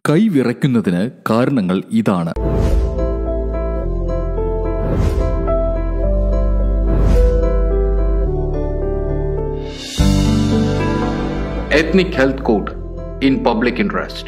കൈ വിറയ്ക്കുന്നതിന് കാരണങ്ങൾ ഇതാണ്. Ethnic health code in public interest.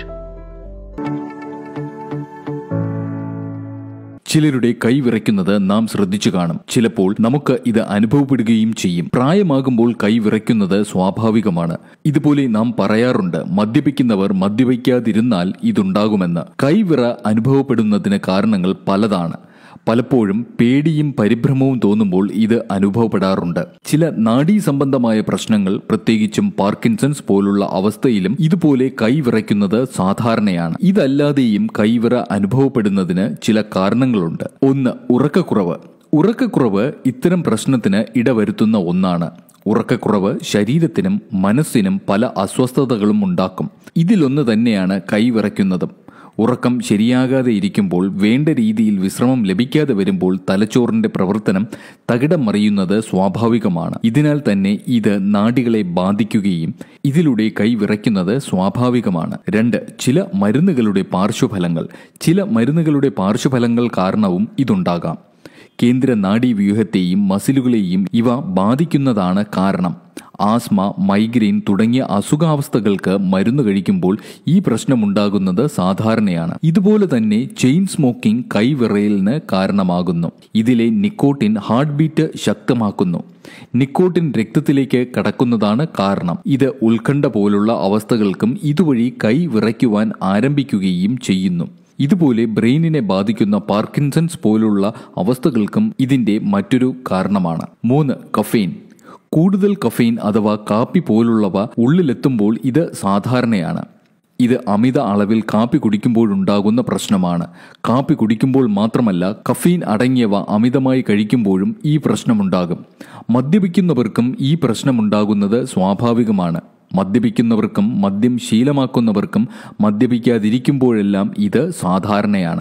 ചിലരുടെ കൈ വിറയ്ക്കുന്നത് നാം ശ്രദ്ധിച്ചു കാണും. ചിലപ്പോൾ നമുക്ക് ഇത് അനുഭവപ്പെടുകയും ചെയ്യും. പ്രായമാകുമ്പോൾ കൈ വിറയ്ക്കുന്നത് സ്വാഭാവികമാണ്. ഇതുപോലെ നാം പറയാറുണ്ട്, മദ്യപിക്കുന്നവർ മദ്യപിക്കാതിരുന്നാൽ ഇതുണ്ടാകുമെന്ന്. കൈവിറ അനുഭവപ്പെടുന്നതിന് കാരണങ്ങൾ പലതാണ്. പലപ്പോഴും പേടിയും പരിഭ്രമവും തോന്നുമ്പോൾ ഇത് അനുഭവപ്പെടാറുണ്ട്. ചില നാഡീ സംബന്ധമായ പ്രശ്നങ്ങൾ, പ്രത്യേകിച്ചും പാർക്കിൻസൺസ് പോലുള്ള അവസ്ഥയിലും ഇതുപോലെ കൈവിറയ്ക്കുന്നത് സാധാരണയാണ്. ഇതല്ലാതെയും കൈവിറ അനുഭവപ്പെടുന്നതിന് ചില കാരണങ്ങളുണ്ട്. 1. ഉറക്കക്കുറവ്. ഉറക്കക്കുറവ് ഇത്തരം പ്രശ്നത്തിന് ഇടവരുത്തുന്ന ഒന്നാണ്. ഉറക്കക്കുറവ് ശരീരത്തിനും മനസ്സിനും പല അസ്വസ്ഥതകളും ഉണ്ടാക്കും. ഇതിലൊന്ന് തന്നെയാണ് കൈവിറയ്ക്കുന്നതും. ഉറക്കം ശരിയാകാതെ ഇരിക്കുമ്പോൾ, വേണ്ട രീതിയിൽ വിശ്രമം ലഭിക്കാതെ വരുമ്പോൾ തലച്ചോറിന്റെ പ്രവർത്തനം തകിടം മറിയുന്നത് സ്വാഭാവികമാണ്. ഇതിനാൽ തന്നെ ഇത് നാഡികളെ ബാധിക്കുകയും ഇതിലൂടെ കൈ വിറയ്ക്കുന്നത് സ്വാഭാവികമാണ്. 2. ചില മരുന്നുകളുടെ പാർശ്വഫലങ്ങൾ. ചില മരുന്നുകളുടെ പാർശ്വഫലങ്ങൾ കാരണവും ഇതുണ്ടാകാം. കേന്ദ്ര നാഡീവ്യൂഹത്തെയും മസിലുകളെയും ഇവ ബാധിക്കുന്നതാണ് കാരണം. ആസ്മ, മൈഗ്രെയിൻ തുടങ്ങിയ അസുഖാവസ്ഥകൾക്ക് മരുന്ന് കഴിക്കുമ്പോൾ ഈ പ്രശ്നമുണ്ടാകുന്നത് സാധാരണയാണ്. ഇതുപോലെ തന്നെ ചെയിൻ സ്മോക്കിംഗ് കൈവിറയലിന് കാരണമാകുന്നു. ഇതിലെ നിക്കോട്ടിൻ ഹാർട്ട് ബീറ്റ് ശക്തമാക്കുന്നു. നിക്കോട്ടിൻ രക്തത്തിലേക്ക് കടക്കുന്നതാണ് കാരണം. ഇത് ഉത്കണ്ഠ പോലുള്ള അവസ്ഥകൾക്കും ഇതുവഴി കൈ വിറയ്ക്കുവാൻ ആരംഭിക്കുകയും ചെയ്യുന്നു. ഇതുപോലെ ബ്രെയിനിനെ ബാധിക്കുന്ന പാർക്കിൻസൺസ് പോലുള്ള അവസ്ഥകൾക്കും ഇതിന്റെ മറ്റൊരു കാരണമാണ്. 3. കഫീൻ. കൂടുതൽ കഫീൻ അഥവാ കാപ്പി പോലുള്ളവ ഉള്ളിലെത്തുമ്പോൾ ഇത് സാധാരണയാണ്. ഇത് അമിത അളവിൽ കാപ്പി കുടിക്കുമ്പോഴുണ്ടാകുന്ന പ്രശ്നമാണ്. കാപ്പി കുടിക്കുമ്പോൾ മാത്രമല്ല, കഫീൻ അടങ്ങിയവ അമിതമായി കഴിക്കുമ്പോഴും ഈ പ്രശ്നമുണ്ടാകും. മദ്യപിക്കുന്നവർക്കും ഈ പ്രശ്നമുണ്ടാകുന്നത് സ്വാഭാവികമാണ്. മദ്യപിക്കുന്നവർക്കും മദ്യം ശീലമാക്കുന്നവർക്കും മദ്യപിക്കാതിരിക്കുമ്പോഴെല്ലാം ഇത് സാധാരണയാണ്.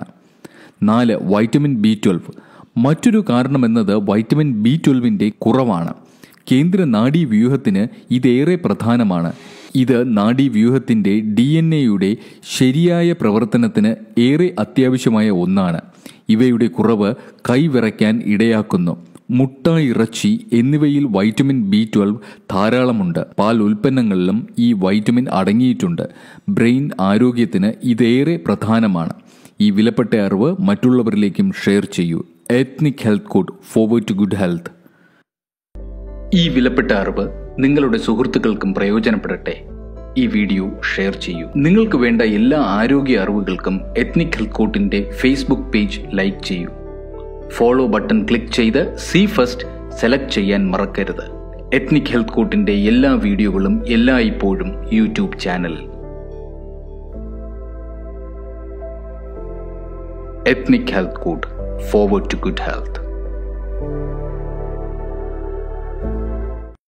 4. Vitamin B12. മറ്റൊരു കാരണമെന്നത് വൈറ്റമിൻ B12ന്റെ കുറവാണ്. കേന്ദ്ര നാഡീവ്യൂഹത്തിന് ഇതേറെ പ്രധാനമാണ്. ഇത് നാഡീവ്യൂഹത്തിന്റെ DNA-യുടെ ശരിയായ പ്രവർത്തനത്തിന് ഏറെ അത്യാവശ്യമായ ഒന്നാണ്. ഇവയുടെ കുറവ് കൈവിറയ്ക്കാൻ ഇടയാക്കുന്നു. മുട്ട, ഇറച്ചി എന്നിവയിൽ വൈറ്റമിൻ B12 ധാരാളമുണ്ട്. പാൽ ഉൽപ്പന്നങ്ങളിലും ഈ വൈറ്റമിൻ അടങ്ങിയിട്ടുണ്ട്. ബ്രെയിൻ ആരോഗ്യത്തിന് ഇതേറെ പ്രധാനമാണ്. ഈ വിലപ്പെട്ട അറിവ് മറ്റുള്ളവരിലേക്കും ഷെയർ ചെയ്യൂ. Ethnic health code forward to good health. ഈ വിലപ്പെട്ട അറിവ് നിങ്ങളുടെ സുഹൃത്തുക്കൾക്കും പ്രയോജനപ്പെടട്ടെ. ഈ വീഡിയോ ഷെയർ ചെയ്യൂ. നിങ്ങൾക്ക് വേണ്ട എല്ലാ ആരോഗ്യ അറിവുകൾക്കും എത്നിക് ഹെൽത്ത് കോഡിന്റെ ഫേസ്ബുക്ക് പേജ് ലൈക്ക് ചെയ്യൂ. ഫോളോ ബട്ടൺ ക്ലിക്ക് ചെയ്ത് സി ഫസ്റ്റ് സെലക്ട് ചെയ്യാൻ മറക്കരുത്. എത്നിക് ഹെൽത്ത് കോഡിന്റെ എല്ലാ വീഡിയോകളും എല്ലായ്പ്പോഴും യൂട്യൂബ് ചാനലിൽ. Ethnic health code forward to good health.